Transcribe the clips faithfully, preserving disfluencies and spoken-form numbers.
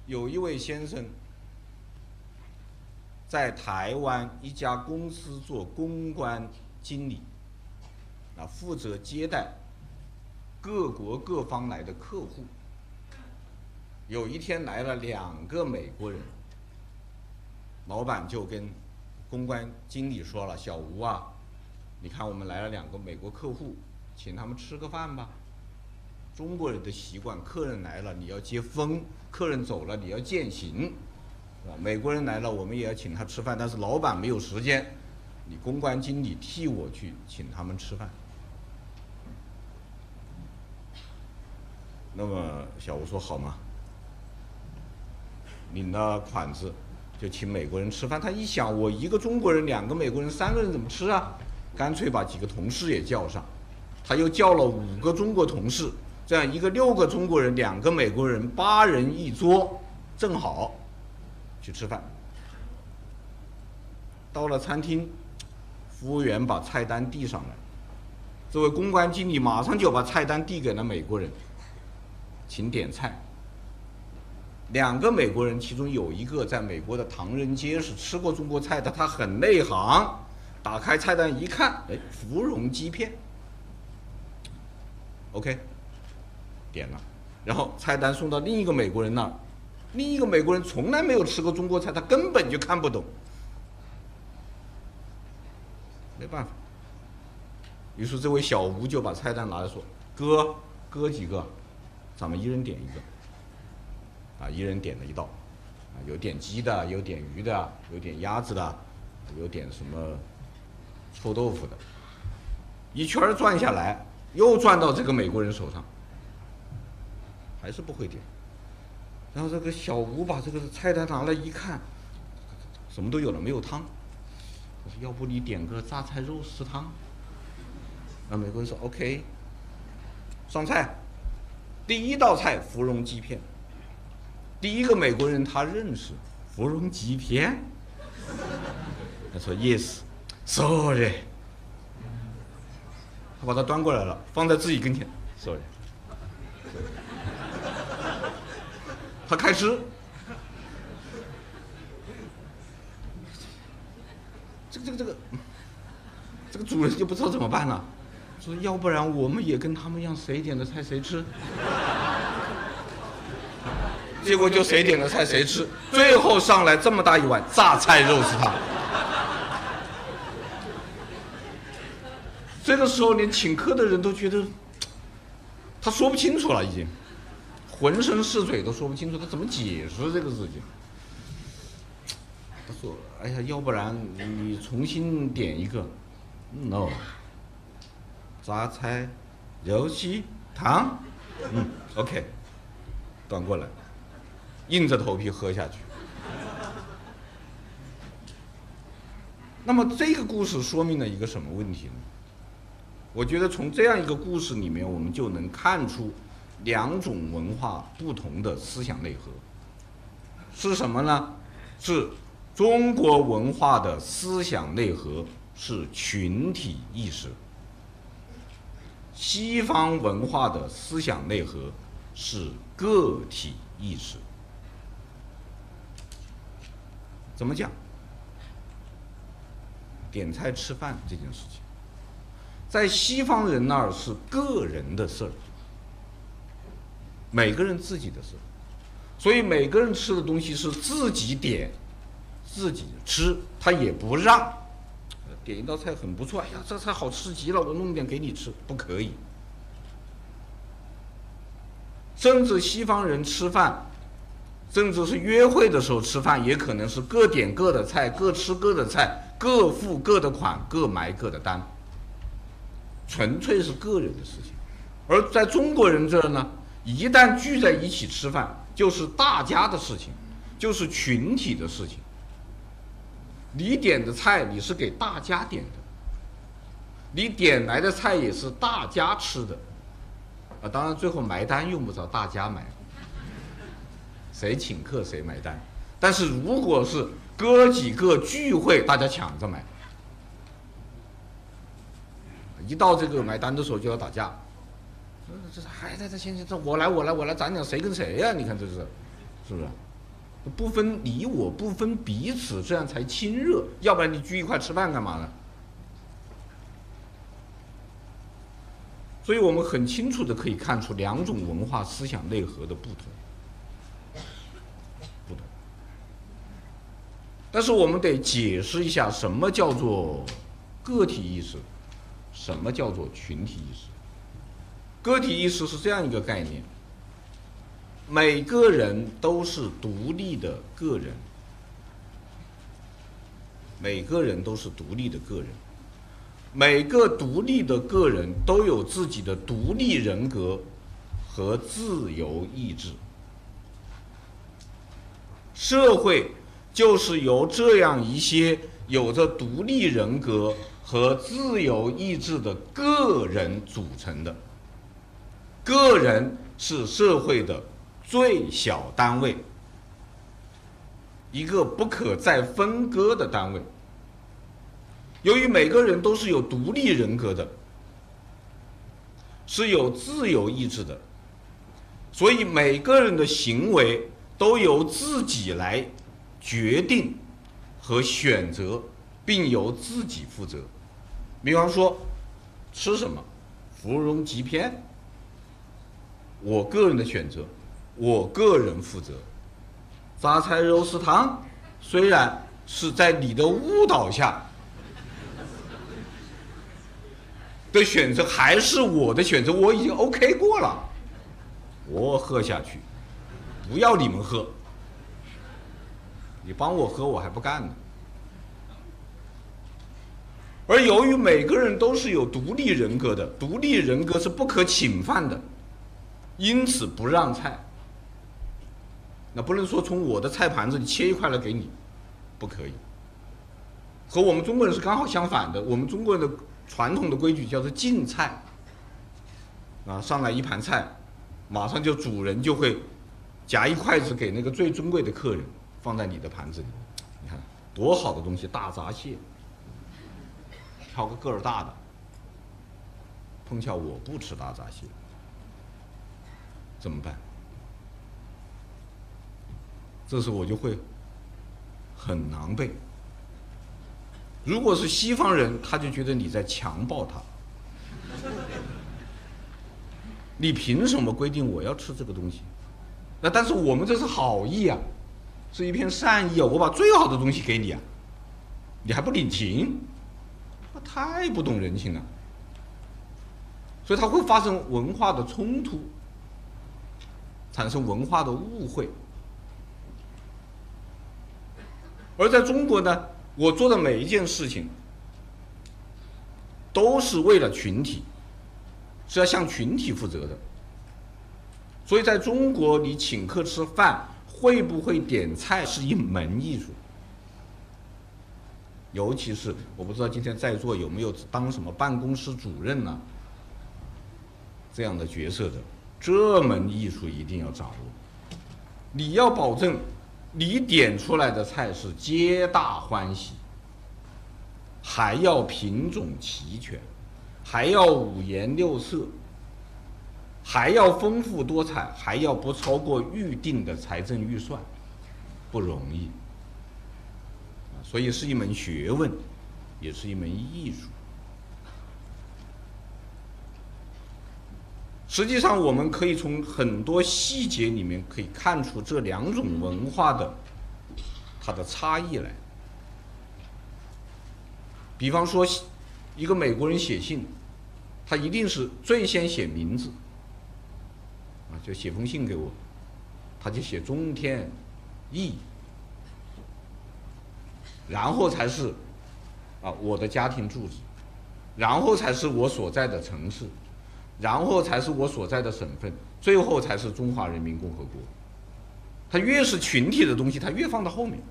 有一位先生在台湾一家公司做公关经理，啊，负责接待各国各方来的客户。有一天来了两个美国人，老板就跟公关经理说了：“小吴啊，你看我们来了两个美国客户，请他们吃个饭吧。中国人的习惯，客人来了你要接风，客人走了你要饯行，是吧？美国人来了我们也要请他吃饭，但是老板没有时间，你公关经理替我去请他们吃饭。”那么小吴说：“好吗？领了款子就请美国人吃饭。”他一想，我一个中国人，两个美国人，三个人怎么吃啊？干脆把几个同事也叫上，他又叫了五个中国同事，这样一个六个中国人，两个美国人，八人一桌，正好去吃饭。到了餐厅，服务员把菜单递上来，这位公关经理马上就把菜单递给了美国人，请点菜。两个美国人，其中有一个在美国的唐人街是吃过中国菜的，他很内行，打开菜单一看，哎，芙蓉鸡片 ，OK， 点了，然后菜单送到另一个美国人那儿，另一个美国人从来没有吃过中国菜，他根本就看不懂，没办法，于是这位小吴就把菜单拿来说：“哥，哥几个，咱们一人点一个。”啊，一人点了一道，啊，有点鸡的，有点鱼的，有点鸭子的，有点什么臭豆腐的，一圈转下来，又转到这个美国人手上，还是不会点。然后这个小吴把这个菜单拿来一看，什么都有了，没有汤。他说：“要不你点个榨菜肉丝汤？”那美国人说 ：“OK。”上菜，第一道菜芙蓉鸡片。第一个美国人他认识芙蓉鸡片，他说 yes sorry， 他把它端过来了，放在自己跟前 sorry， 他开吃，这个这个这个这个主人就不知道怎么办了，说要不然我们也跟他们一样，谁点的菜谁吃。结果就谁点的菜谁吃，最后上来这么大一碗榨菜肉丝汤。这个时候连请客的人都觉得他说不清楚了，已经浑身是水都说不清楚，他怎么解释这个事情？他说：“哎呀，要不然你重新点一个 ，no， 榨菜肉丝汤，嗯 ，OK， 端过来。”硬着头皮喝下去。那么这个故事说明了一个什么问题呢？我觉得从这样一个故事里面，我们就能看出两种文化不同的思想内核是什么呢？是中国文化的思想内核是群体意识，西方文化的思想内核是个体意识。怎么讲？点菜吃饭这件事情，在西方人那儿是个人的事儿，每个人自己的事儿，所以每个人吃的东西是自己点，自己吃，他也不让。点一道菜很不错，哎呀，这菜好吃极了，我弄点给你吃，不可以。甚至西方人吃饭，甚至是约会的时候吃饭，也可能是各点各的菜，各吃各的菜，各付各的款，各埋各的单，纯粹是个人的事情。而在中国人这儿呢，一旦聚在一起吃饭，就是大家的事情，就是群体的事情。你点的菜你是给大家点的，你点来的菜也是大家吃的，啊，当然最后埋单用不着大家埋。谁请客谁买单，但是如果是哥几个聚会，大家抢着买，一到这个买单的时候就要打架，这这还在这先这我来我来我来，咱俩谁跟谁呀、啊？你看这是，是不是？ 不分你我，不分彼此，这样才亲热。要不然你聚一块吃饭干嘛呢？所以我们很清楚的可以看出两种文化思想内核的不同。不同。但是我们得解释一下什么叫做个体意识，什么叫做群体意识。个体意识是这样一个概念：每个人都是独立的个人，每个人都是独立的个人。每个独立的个人都有自己的独立人格和自由意志，社会就是由这样一些有着独立人格和自由意志的个人组成的。个人是社会的最小单位，一个不可再分割的单位。由于每个人都是有独立人格的，是有自由意志的，所以每个人的行为都由自己来决定和选择，并由自己负责。比方说，吃什么，芙蓉极片，我个人的选择，我个人负责。榨菜肉丝汤，虽然是在你的误导下的选择，还是我的选择，我已经 OK 过了，我喝下去，不要你们喝，你帮我喝我还不干呢。而由于每个人都是有独立人格的，独立人格是不可侵犯的，因此不让菜。那不能说从我的菜盘子里切一块来给你，不可以。和我们中国人是刚好相反的，我们中国人的传统的规矩叫做敬菜，啊，上来一盘菜，马上就主人就会夹一筷子给那个最尊贵的客人，放在你的盘子里。你看多好的东西，大闸蟹，挑个个儿大的。碰巧我不吃大闸蟹，怎么办？这时我就会很狼狈。如果是西方人，他就觉得你在强暴他。你凭什么规定我要吃这个东西？那但是我们这是好意啊，是一片善意啊，我把最好的东西给你啊，你还不领情，那太不懂人情了。所以它会发生文化的冲突，产生文化的误会。而在中国呢，我做的每一件事情都是为了群体，是要向群体负责的。所以在中国，你请客吃饭，会不会点菜是一门艺术。尤其是我不知道今天在座有没有当什么办公室主任呢、啊、这样的角色的，这门艺术一定要掌握。你要保证你点出来的菜是皆大欢喜，还要品种齐全，还要五颜六色，还要丰富多彩，还要不超过预定的财政预算，不容易。所以是一门学问，也是一门艺术。实际上我们可以从很多细节里面可以看出这两种文化的它的差异来。比方说一个美国人写信，他一定是最先写名字啊，就写封信给我，他就写中天义，然后才是啊我的家庭住址，然后才是我所在的城市，然后才是我所在的省份，最后才是中华人民共和国。他越是群体的东西，他越放到后面。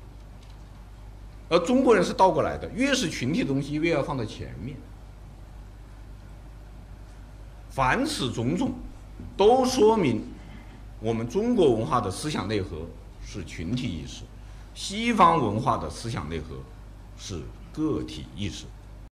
而中国人是倒过来的，越是群体的东西，越要放在前面。凡此种种，都说明我们中国文化的思想内核是群体意识，西方文化的思想内核是个体意识。